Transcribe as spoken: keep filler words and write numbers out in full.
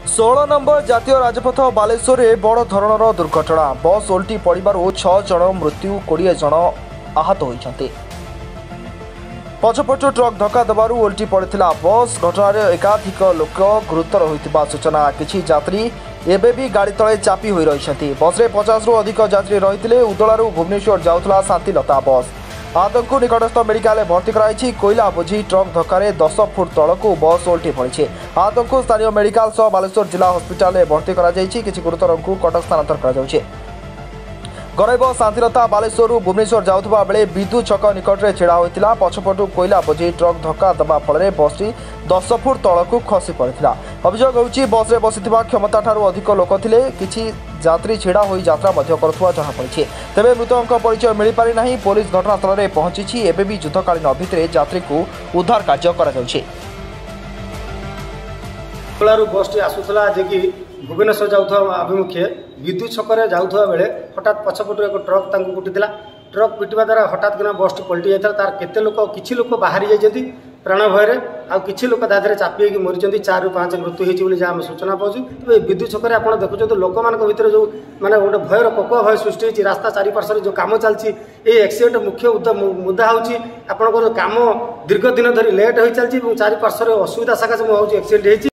षोल number जातीय राजपथ बालेश्वर में बड़ धरणर दुर्घटना। बस ओल्टी पड़ू छह जन मृत्यु कोड़े जन आहत होती। पछपटु ट्रक धक्का देवार ओल्टी पड़ा बस। घटन एकाधिक लोक गुरुतर होता सूचना। किछि यात्री एबे भी गाड़ी तले चापी होई रहिसेंती। बस रे पचास रु अधिक यात्री रहिथिले। उदलारू भुवनेश्वर जाउथला शांतिलता बस। आहतों को निकटस्थ मेडिकल भर्ती कराई। कोईला बोझी ट्रक धक्का दस फुट तलक बस ओल्टी पड़ी। आहतों को स्थानीय मेडिकल सह बालेश्वर जिला हस्पिटाल भर्ती किछि गुरुतर को कटक स्थानांतर करा। गरैब शांतिलता बालेश्वर भुवनेश्वर जाउथबा बेले विद्युत छक निकट में छिड़ा होता। पछपटु कोईला बोझी ट्रक धक्का देवा फल बसटी दस फुट तलक खसी पड़ा। अभियोग होउछि बस रे बसिथिबा क्षमता ठारू अधिक लोक थिले। किछि यात्री छिड़ा होई यात्रा मध्य करुवा जଣାपड़ी। तेबे मृतकों परिचय मिल पारि नाही। पुलिस घटनास्थल में पहुंची। एबे भी युद्धकालीन भित्रे यात्री को उद्धार कार्य करा जाउछि। बसटी आसुला जे कि भुवनेश्वर जाऊा अभिमुखे विद्युत छकरे जाऊा बेले हठात पछपटू एक ट्रक तांको कुटिला। ट्रक पिटिबा द्वारा हठात किना बसटी पलटि जाता। तार केते लोक किछि लोक बाहरी जाइछन्ति प्राण भयरे। आ किछि लोक दादरे चापी होइकि मरिछन्ति। चार रु पाँच मृत्यु होइछि बोली जा सूचना पाउछु। तबे विद्युत छकरे आपण देखुछन्ति लोक मानक भितर जो माने गोटे भयर पकुआ भय सृष्टि होइछि। रास्ता चारि पार्श्व जो काम चलछि ए एक्सीडेंट मुख्य मुद्दा होउछि आपनकर काम दीर्घ दिन धरि लेट होई चलछि। चारि पार्श्व असुविधा सकाशे होउछि एक्सीडेंट होइछि।